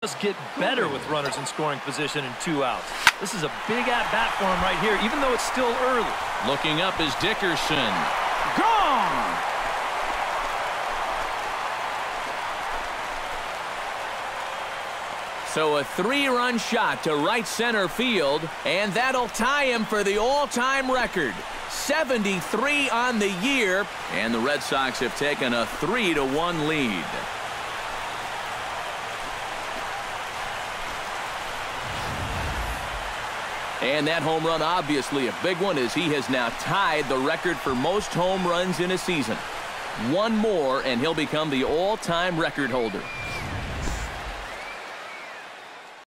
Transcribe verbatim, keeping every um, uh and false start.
Just get better with runners in scoring position and two outs. This is a big at-bat for him right here, even though it's still early. Looking up is Dickerson. Gone! So a three-run shot to right center field, and that'll tie him for the all-time record. seventy-three on the year, and the Red Sox have taken a three to one lead. And that home run, obviously a big one, as he has now tied the record for most home runs in a season. One more, and he'll become the all-time record holder.